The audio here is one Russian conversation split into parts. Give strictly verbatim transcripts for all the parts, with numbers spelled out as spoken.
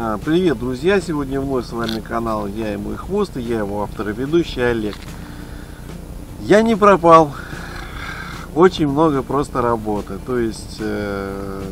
Привет, друзья! Сегодня вновь с вами канал Я и мой хвост, и я его автор и ведущий Олег. Я не пропал, очень много просто работы. То есть э,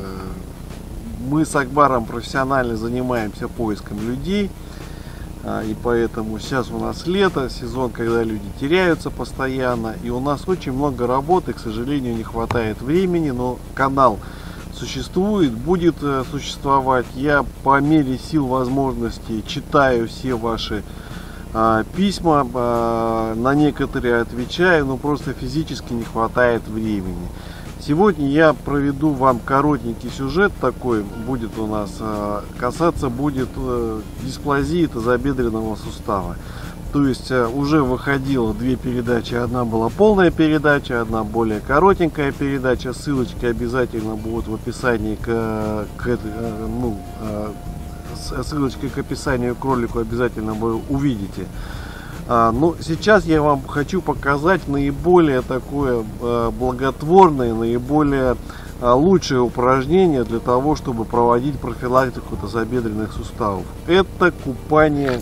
мы с Акбаром профессионально занимаемся поиском людей, э, и поэтому сейчас у нас лето, сезон, когда люди теряются постоянно, и у нас очень много работы, к сожалению, не хватает времени, но канал существует, будет э, существовать. Я по мере сил возможностей читаю все ваши э, письма, э, на некоторые отвечаю, но просто физически не хватает времени. Сегодня я проведу вам коротенький сюжет такой, будет у нас, э, касаться будет э, дисплазии тазобедренного сустава. То есть уже выходило две передачи, одна была полная передача, одна более коротенькая передача. Ссылочки обязательно будут в описании к, к ну, ссылочки к описанию к ролику обязательно вы увидите. Но сейчас я вам хочу показать наиболее такое благотворное, наиболее лучшее упражнение для того, чтобы проводить профилактику тазобедренных суставов. Это купание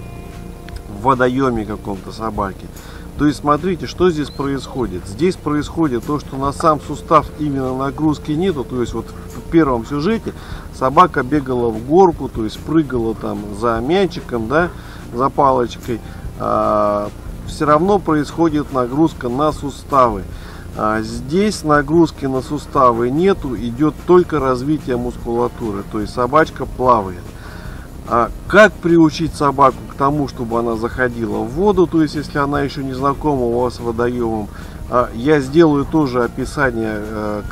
в водоеме каком-то собаки. То есть смотрите, что здесь происходит. Здесь происходит то, что на сам сустав именно нагрузки нету. То есть вот в первом сюжете собака бегала в горку, то есть прыгала там за мячиком, да, за палочкой. А, все равно происходит нагрузка на суставы. А здесь нагрузки на суставы нету, идет только развитие мускулатуры. То есть собачка плавает. А как приучить собаку к тому, чтобы она заходила в воду, то есть если она еще не знакома у вас с водоемом, я сделаю тоже описание,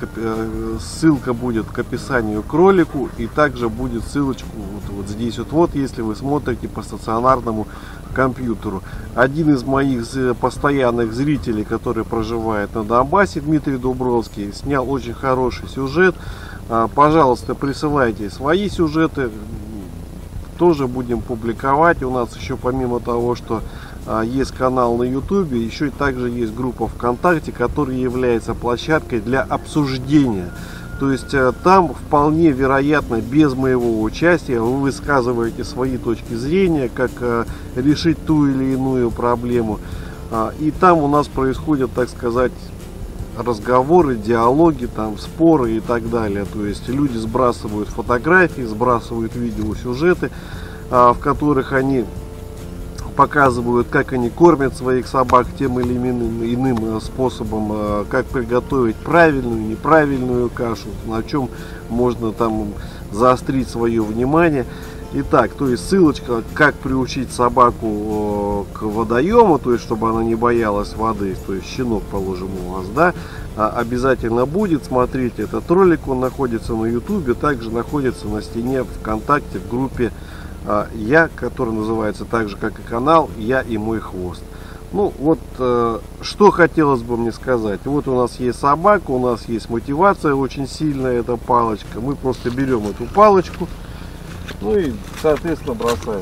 ссылка будет к описанию к ролику, и также будет ссылочку вот, вот здесь вот, вот, если вы смотрите по стационарному компьютеру. Один из моих постоянных зрителей, который проживает на Донбассе, Дмитрий Дубровский, снял очень хороший сюжет. Пожалуйста, присылайте свои сюжеты. Тоже будем публиковать. У нас еще помимо того, что а, есть канал на ютубе, еще и также есть группа ВКонтакте, которая является площадкой для обсуждения. То есть а, там вполне вероятно без моего участия вы высказываете свои точки зрения, как а, решить ту или иную проблему. А, и там у нас происходят, так сказать, разговоры, диалоги, там споры и так далее. То есть люди сбрасывают фотографии, сбрасывают видеосюжеты, а, в которых они показывают, как они кормят своих собак тем или иным, иным способом, а, как приготовить правильную, неправильную кашу, на чем можно там заострить свое внимание. Итак, то есть ссылочка, как приучить собаку к водоему, то есть чтобы она не боялась воды, то есть щенок, положим, у вас, да, обязательно будет. Смотрите этот ролик, он находится на ютубе, также находится на стене ВКонтакте в группе Я, который называется так же, как и канал Я и мой хвост. Ну вот, что хотелось бы мне сказать. Вот у нас есть собака, у нас есть мотивация очень сильная, это палочка. Мы просто берем эту палочку, ну и, соответственно, бросаем.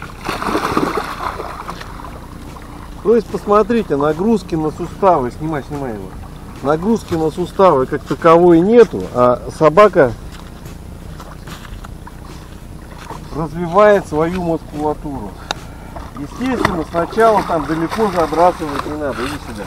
То есть, посмотрите, нагрузки на суставы, снимай, снимай его. Нагрузки на суставы как таковой нету, а собака развивает свою мускулатуру. Естественно, сначала там далеко забрасывать не надо. Иди сюда.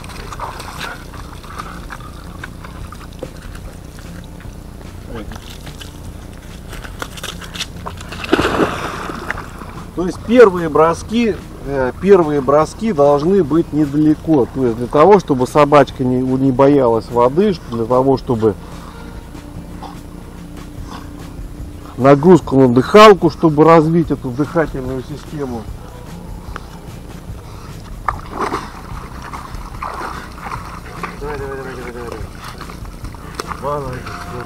То есть первые броски, первые броски должны быть недалеко. То есть для того, чтобы собачка не, не боялась воды, для того, чтобы нагрузку на дыхалку, чтобы развить эту дыхательную систему. Давай, давай, давай, давай, давай. Давай.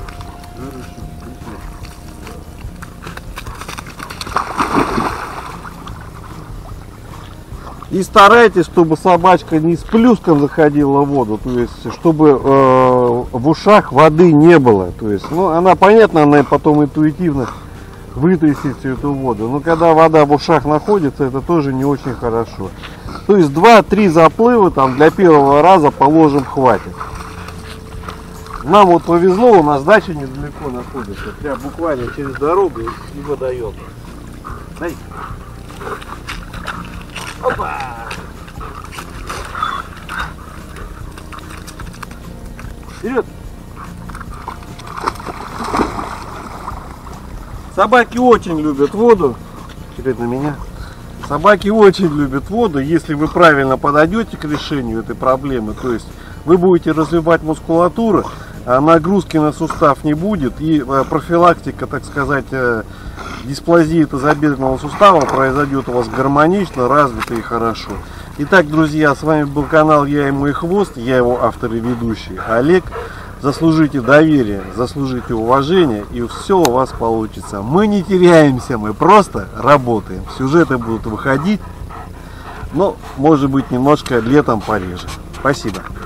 И старайтесь, чтобы собачка не с плюском заходила в воду, то есть чтобы э, в ушах воды не было. То есть, ну, она, понятно, она потом интуитивно вытащит всю эту воду. Но когда вода в ушах находится, это тоже не очень хорошо. То есть два-три заплыва там для первого раза, положим, хватит. Нам вот повезло, у нас дача недалеко находится, прям буквально через дорогу и водоем. Дай. Опа! Вперед! Собаки очень любят воду. Теперь на меня. Собаки очень любят воду. Если вы правильно подойдете к решению этой проблемы, то есть вы будете развивать мускулатуру, а нагрузки на сустав не будет, и профилактика, так сказать, дисплазии тазобедренного сустава произойдет у вас гармонично, развито и хорошо. Итак, друзья, с вами был канал Я и мой хвост, я его автор и ведущий Олег. Заслужите доверие, заслужите уважение, и все у вас получится. Мы не теряемся, мы просто работаем. Сюжеты будут выходить, но может быть немножко летом пореже. Спасибо.